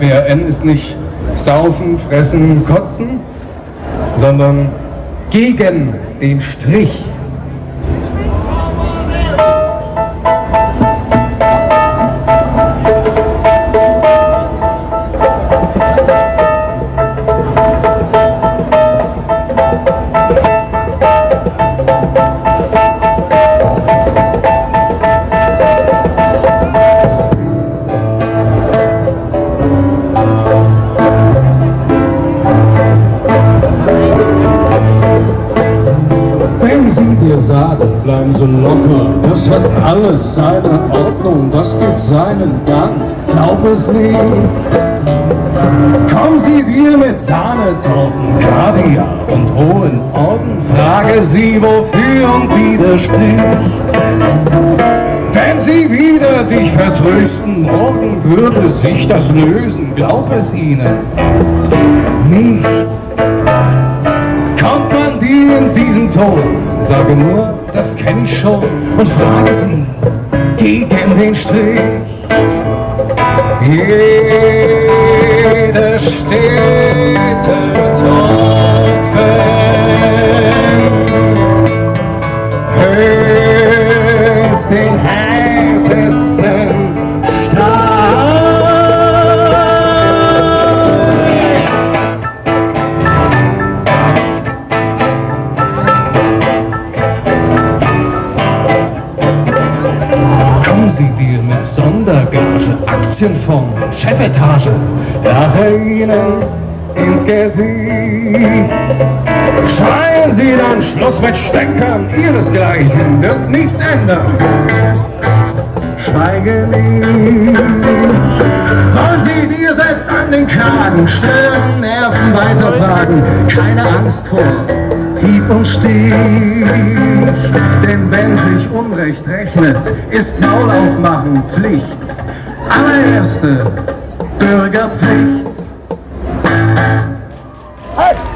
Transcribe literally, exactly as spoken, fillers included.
W R N ist nicht saufen, fressen, kotzen, sondern gegen den Strich. Sagen, bleiben so locker, das hat alles seine Ordnung, das geht seinen Gang, glaub es nicht. Kommen Sie dir mit Sahnetorten, Kaviar und hohen Orden, frage sie, wofür und widerspricht. Wenn sie wieder dich vertrösten, morgen würde sich das lösen, glaub es ihnen nicht. Kommt man dir in diesem Ton, sage nur, das kenn ich schon, und frage sie gegen den Strich. Jede Städte Tropfen hört den härtesten sie dir mit Sondergage, Aktienfonds, Chefetage, lache ihnen ins Gesicht. Schreien sie dann Schluss mit Steckern, ihresgleichen wird nichts ändern. Schweige nicht, wollen sie dir selbst an den Kragen, Stirn, Nerven weiterfragen, keine Angst vor Hieb und Stich, denn wenn sich Unrecht rechnet, ist Maul aufmachen Pflicht, allererste Bürgerpflicht. Halt!